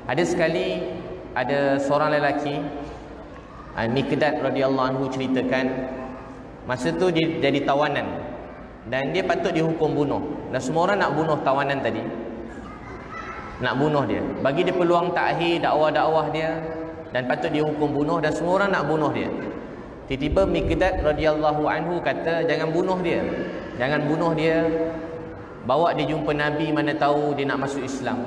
Ada sekali ada seorang lelaki, Miqdad radhiyallahu anhu ceritakan, masa tu dia jadi tawanan dan dia patut dihukum bunuh. Dan semua orang nak bunuh tawanan tadi, nak bunuh dia, bagi dia peluang takhir dakwah-dakwah dia, dan patut dihukum bunuh, dan semua orang nak bunuh dia. Tiba-tiba Miqdad radhiyallahu anhu kata, jangan bunuh dia, jangan bunuh dia, bawa dia jumpa Nabi, mana tahu dia nak masuk Islam.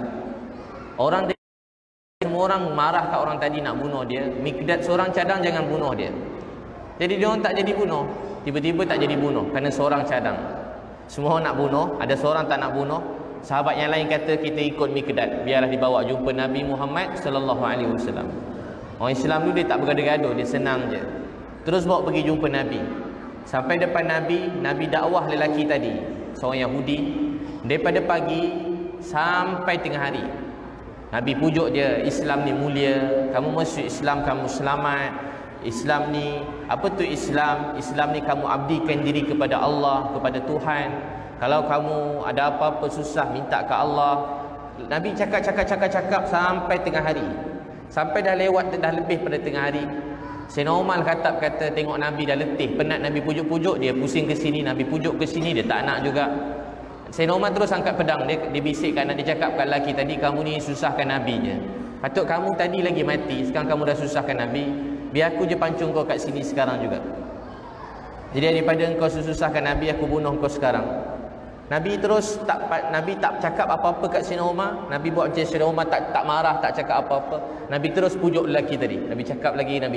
Semua orang marah kat orang tadi nak bunuh dia. Miqdad seorang cadang, jangan bunuh dia. Jadi dia orang tak jadi bunuh. Tiba-tiba tak jadi bunuh kerana seorang cadang. Semua orang nak bunuh, ada seorang tak nak bunuh. Sahabat yang lain kata, kita ikut Miqdad, biarlah dibawa jumpa Nabi Muhammad sallallahu alaihi wasallam. Orang Islam tu dia tak bergaduh-gaduh, dia senang je. Terus bawa pergi jumpa Nabi. Sampai depan Nabi, Nabi dakwah lelaki tadi, seorang Yahudi, daripada pagi sampai tengah hari. Nabi pujuk dia, Islam ni mulia, kamu masuk Islam kamu selamat. Islam ni, apa tu Islam? Islam ni kamu abdikan diri kepada Allah, kepada Tuhan. Kalau kamu ada apa-apa susah, minta ke Allah. Nabi cakap sampai tengah hari. Sampai dah lewat, dah lebih pada tengah hari. Sayyidina Umar kata tengok Nabi dah letih, penat Nabi pujuk-pujuk, dia pusing ke sini, Nabi pujuk ke sini, dia tak nak juga. Sayyidina Umar terus angkat pedang, dia bisikkan, dia cakap kat lelaki tadi, kamu ni susahkan Nabi je. Patut kamu tadi lagi mati, sekarang kamu dah susahkan Nabi, biar aku je pancung kau kat sini sekarang juga. Jadi daripada engkau susahkan Nabi, aku bunuh engkau sekarang. Nabi tak cakap apa-apa kat Sayyidina Umar. Nabi buat macam Sayyidina Umar tak marah, tak cakap apa-apa. Nabi terus pujuk lelaki tadi. Nabi cakap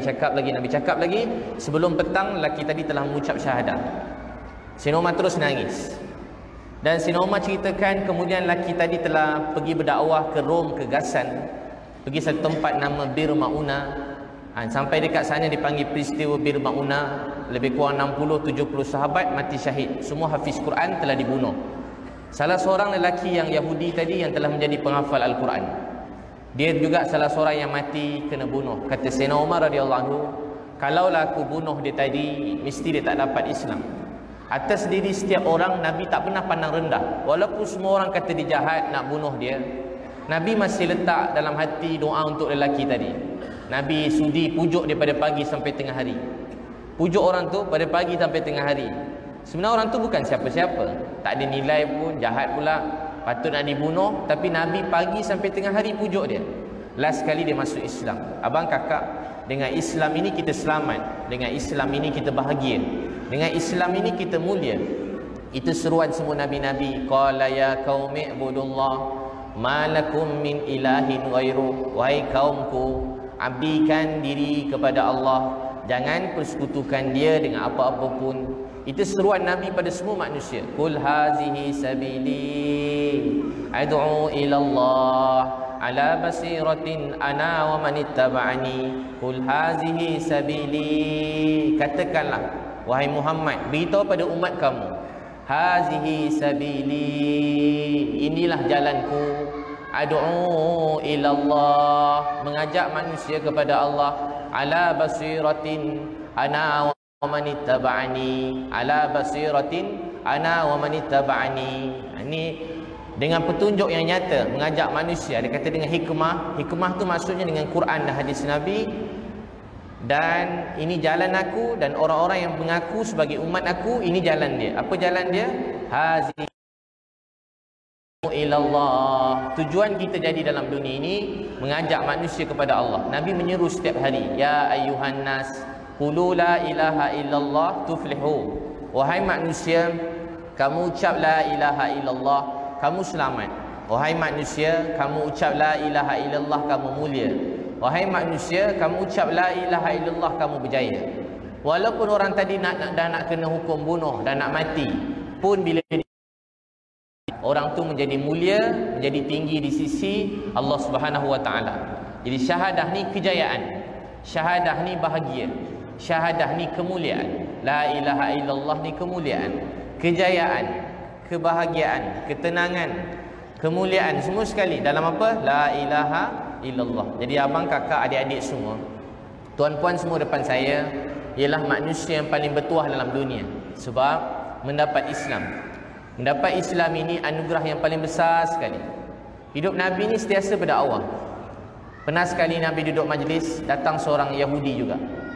lagi. Sebelum petang, lelaki tadi telah mengucap syahadah. Sayyidina Umar terus nangis. Dan Sayyidina Umar ceritakan, kemudian lelaki tadi telah pergi berdakwah ke Rom, ke Ghassan, pergi satu tempat nama Bir Mauna. Sampai dekat sana dipanggil peristiwa Bir Mauna. Lebih kurang 60-70 sahabat mati syahid. Semua hafiz Quran telah dibunuh. Salah seorang lelaki yang Yahudi tadi yang telah menjadi penghafal Al-Quran, dia juga salah seorang yang mati kena bunuh. Kata Sayyidina Umar radhiyallahu anhu, kalaulah aku bunuh dia tadi, mesti dia tak dapat Islam. Atas diri setiap orang, Nabi tak pernah pandang rendah. Walaupun semua orang kata dia jahat, nak bunuh dia, Nabi masih letak dalam hati doa untuk lelaki tadi. Nabi sudi pujuk daripada pagi sampai tengah hari. Pujuk orang tu pada pagi sampai tengah hari. Sebenarnya orang tu bukan siapa-siapa, tak ada nilai pun, jahat pula, patut nak dibunuh, tapi Nabi pagi sampai tengah hari pujuk dia. Last kali dia masuk Islam. Abang kakak, dengan Islam ini kita selamat, dengan Islam ini kita bahagia, dengan Islam ini kita mulia. Itu seruan semua nabi-nabi. Qala ya qaumi ibudullah ma lakum min ilahin ghairu. Wahai kaumku, abdikan diri kepada Allah, jangan persekutukan dia dengan apa-apa pun. Itu seruan Nabi pada semua manusia. Qul hazihi sabili ad'u ila Allah ala basiratin ana wa man ittaba'ani. Qul hazihi sabili, katakanlah wahai Muhammad, beritahu pada umat kamu, hazihi sabili, inilah jalanku, ad'u ila Allah, mengajak manusia kepada Allah, ala basiratin ana wa man ittaba'ani, ala basiratin ana wa man ittaba'ani. Ini dengan petunjuk yang nyata, mengajak manusia. Dia kata dengan hikmah. Hikmah tu maksudnya dengan Quran dan hadis Nabi. Dan ini jalan aku, dan orang-orang yang mengaku sebagai umat aku, ini jalan dia. Apa jalan dia? Hazi ilallah. Tujuan kita jadi dalam dunia ini mengajak manusia kepada Allah. Nabi menyeru setiap hari, ya ayyuhan nas qulu la ilaha illallah tuflihu. Wahai manusia, kamu ucap la ilaha illallah, kamu selamat. Wahai manusia, kamu ucap la ilaha illallah, kamu mulia. Wahai manusia, kamu ucap la ilaha illallah, kamu berjaya. Walaupun orang tadi dah nak kena hukum bunuh dan nak mati pun, bila orang tu menjadi mulia, menjadi tinggi di sisi Allah Subhanahu wa taala. Jadi syahadah ni kejayaan, syahadah ni bahagia, syahadah ni kemuliaan. La ilaha illallah ni kemuliaan, kejayaan, kebahagiaan, ketenangan, kemuliaan, semua sekali dalam apa? La ilaha illallah. Jadi abang, kakak, adik-adik semua, tuan-puan semua depan saya, ialah manusia yang paling bertuah dalam dunia. Sebab mendapat Islam. Mendapat Islam ini anugerah yang paling besar sekali. Hidup Nabi ni sentiasa berdakwah. Pernah sekali Nabi duduk majlis, datang seorang Yahudi juga.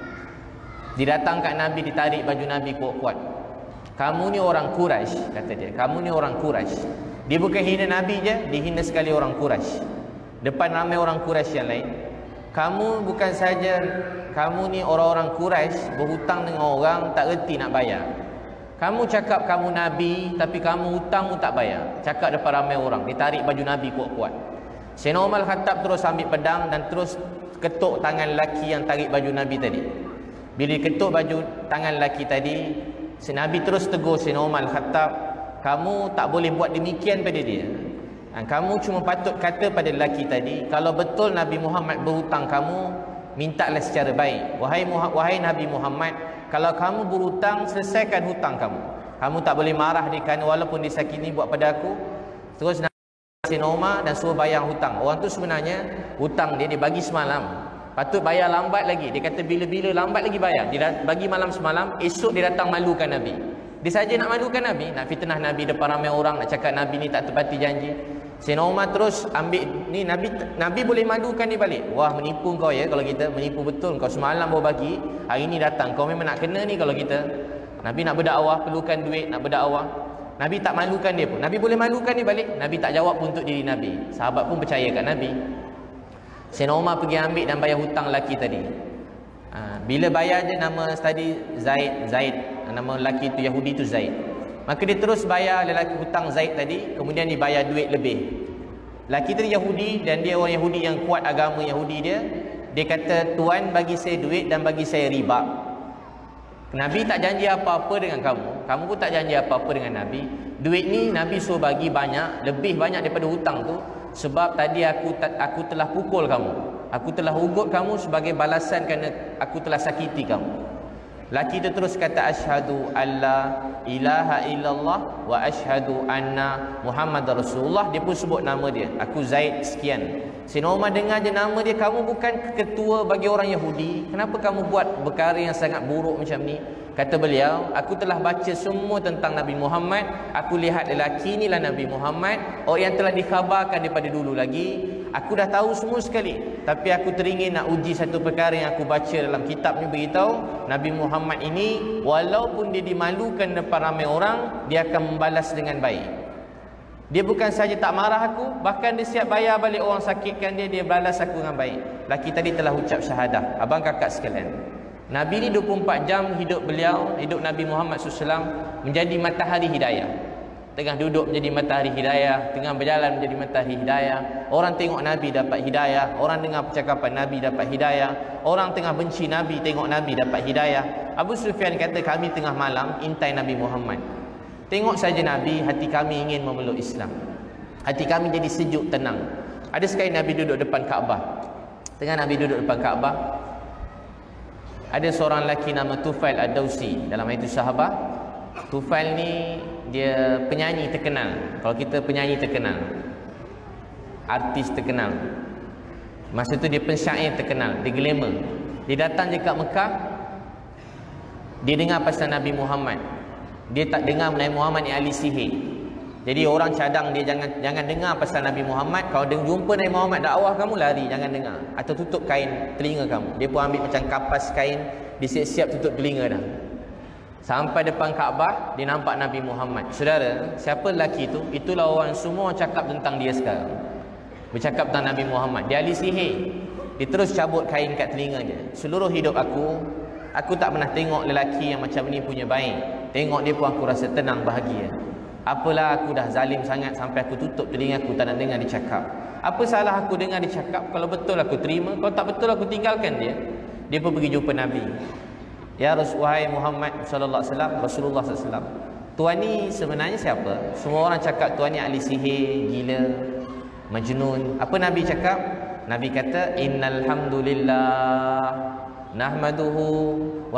Dia datang kat Nabi, ditarik baju Nabi kuat-kuat. Kamu ni orang Quraisy, kata dia. Kamu ni orang Quraisy. Dia bukan hina Nabi je, dia hina sekali orang Quraisy. Depan ramai orang Quraisy yang lain. Kamu bukan saja, kamu ni orang-orang Quraisy berhutang dengan orang tak reti nak bayar. Kamu cakap kamu Nabi, tapi kamu hutang pun tak bayar. Cakap depan ramai orang, ditarik baju Nabi kuat-kuat. Sayyidina Umar Khattab terus ambil pedang dan terus ketuk tangan lelaki yang tarik baju Nabi tadi. Bila ketuk baju tangan lelaki tadi, Nabi terus tegur Sayyidina Umar Khattab, kamu tak boleh buat demikian pada dia. Kamu cuma patut kata pada lelaki tadi, kalau betul Nabi Muhammad berhutang kamu, mintalah secara baik. Wahai Nabi Muhammad, kalau kamu berhutang, selesaikan hutang kamu. Kamu tak boleh marah dia kerana walaupun disakini buat pada aku. Terus Sayyidina Umar dan suruh bayar hutang. Orang tu sebenarnya hutang dia bagi semalam. Patut bayar lambat lagi. Dia kata bila-bila lambat lagi bayar. Dia bagi malam semalam, esok dia datang malukan Nabi. Dia saja nak malukan Nabi, nak fitnah Nabi depan ramai orang, nak cakap Nabi ni tak tepati janji. Sayyidina Umar terus ambil ni, Nabi boleh malukan dia balik. Wah, menipu kau ya kalau kita, menipu betul kau, semalam baru bagi, hari ni datang, kau memang nak kena ni kalau kita. Nabi nak berdakwah, perlukan duit nak berdakwah. Nabi tak malukan dia pun. Nabi boleh malukan dia balik. Nabi tak jawab pun untuk diri Nabi. Sahabat pun percaya kat Nabi. Sayyidina Umar pergi ambil dan bayar hutang lelaki tadi. Bila bayar je, nama tadi Zaid. Nama lelaki tu Yahudi tu Zaid. Maka dia terus bayar lelaki hutang Zaid tadi, kemudian dibayar duit lebih. Lelaki tu Yahudi dan dia orang Yahudi yang kuat agama Yahudi dia. Dia kata, tuan bagi saya duit dan bagi saya riba. Nabi tak janji apa-apa dengan kamu. Kamu pun tak janji apa-apa dengan Nabi. Duit ni Nabi suruh bagi banyak, lebih banyak daripada hutang tu. Sebab tadi aku telah pukul kamu. Aku telah ugut kamu sebagai balasan kerana aku telah sakiti kamu. Laki itu terus kata, asyhadu alla ilaha illallah wa asyhadu anna Muhammad Rasulullah. Dia pun sebut nama dia. Aku Zaid sekian. Sayyidina Umar dengar je nama dia. Kamu bukan ketua bagi orang Yahudi. Kenapa kamu buat perkara yang sangat buruk macam ni? Kata beliau, aku telah baca semua tentang Nabi Muhammad. Aku lihat lelaki inilah Nabi Muhammad, orang yang telah dikhabarkan daripada dulu lagi. Aku dah tahu semua sekali, tapi aku teringin nak uji satu perkara yang aku baca dalam kitab ni, beritahu Nabi Muhammad ini walaupun dia dimalukan depan ramai orang, dia akan membalas dengan baik. Dia bukan saja tak marah aku, bahkan dia siap bayar balik orang sakitkan dia, dia balas aku dengan baik. Laki tadi telah ucap syahadah. Abang kakak sekalian, Nabi ni 24 jam hidup beliau, hidup Nabi Muhammad SAW menjadi matahari hidayah. Tengah duduk menjadi matahari hidayah, tengah berjalan menjadi matahari hidayah. Orang tengok Nabi dapat hidayah, orang dengar percakapan Nabi dapat hidayah, orang tengah benci Nabi tengok Nabi dapat hidayah. Abu Sufyan kata, kami tengah malam intai Nabi Muhammad. Tengok saja Nabi, hati kami ingin memeluk Islam. Hati kami jadi sejuk, tenang. Ada sekali Nabi duduk depan Kaabah. Tengah Nabi duduk depan Kaabah, ada seorang lelaki nama Tufail Ad-Dawsi. Dalam itu sahabat, Tufail ni dia penyanyi terkenal. Kalau kita penyanyi terkenal, artis terkenal, masa tu dia pensyair terkenal, dia glamour. Dia datang je kat Mekah, dia dengar pasal Nabi Muhammad. Dia tak dengar Nabi Muhammad ni ahli sihir. Jadi orang cadang dia, jangan dengar pasal Nabi Muhammad. Kalau dia jumpa Nabi Muhammad dakwah, kamu lari, jangan dengar. Atau tutup kain telinga kamu. Dia pun ambil macam kapas kain, dia siap-siap tutup telinga dah. Sampai depan Kaabah, dia nampak Nabi Muhammad. Saudara, siapa lelaki itu? Itulah orang semua cakap tentang dia sekarang. Bercakap tentang Nabi Muhammad. Dia ahli sihir. Dia terus cabut kain kat telinga dia. Seluruh hidup aku tak pernah tengok lelaki yang macam ni punya baik. Tengok dia pun aku rasa tenang, bahagia. Apalah aku dah zalim sangat sampai aku tutup telinga aku, tak nak dengar dia cakap. Apa salah aku dengar dia cakap? Kalau betul aku terima, kalau tak betul aku tinggalkan dia. Dia pun pergi jumpa Nabi. Ya Rasulullah Muhammad sallallahu alaihi wasallam, Rasulullah sallallahu alaihi wasallam, tuan ni sebenarnya siapa? Semua orang cakap tuan ni ahli sihir, gila, majnun. Apa Nabi cakap? Nabi kata, innal hamdulillah nahmaduhu wa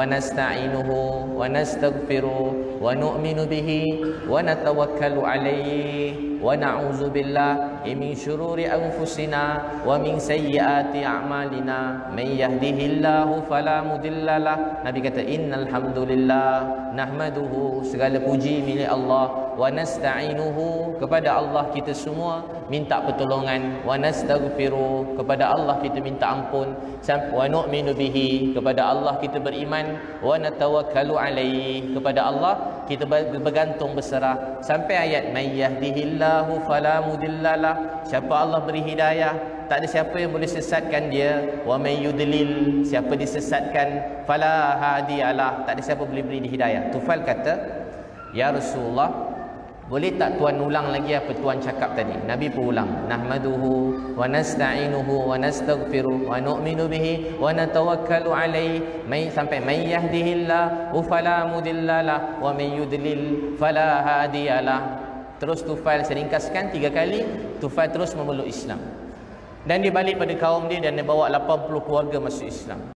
nasta'inuhu wa nastaghfiruh wa nu'minu bihi wa natawakkalu alaihi wa na'udzubillah min syururi anfusina wa min sayyiati a'malina may yahdihillahu fala mudhillalah. Nabi kata innal hamdulillah nahmaduhu, segala puji milik Allah, wa nasta'inuhu, kepada Allah kita semua minta pertolongan, wa nastaghfiru, kepada Allah kita minta ampun, wa nu'minu bihi, kepada Allah kita beriman, wa natawakkalu alaihi, kepada Allah kita bergantung berserah, sampai ayat may yahdihillahu fala mudhillalah. Siapa Allah beri hidayah, tak ada siapa yang boleh sesatkan dia. Wa may yudlil, siapa disesatkan, fala hadiyalah, tak ada siapa boleh beri dia hidayah. Tufail kata, ya Rasulullah, boleh tak tuan ulang lagi apa tuan cakap tadi? Nabi pun ulang, nahmaduhu wa nasta'inuhu wa nastaghfiruh wa nu'minu bihi wa natawakkalu alaihi sampai may yahdihillahu fala mudhillalah wa may yudlil fala hadiyalah. Terus Tufail, saya ringkaskan 3 kali, Tufail terus memeluk Islam. Dan dia balik pada kaum dia dan dia bawa 80 keluarga masuk Islam.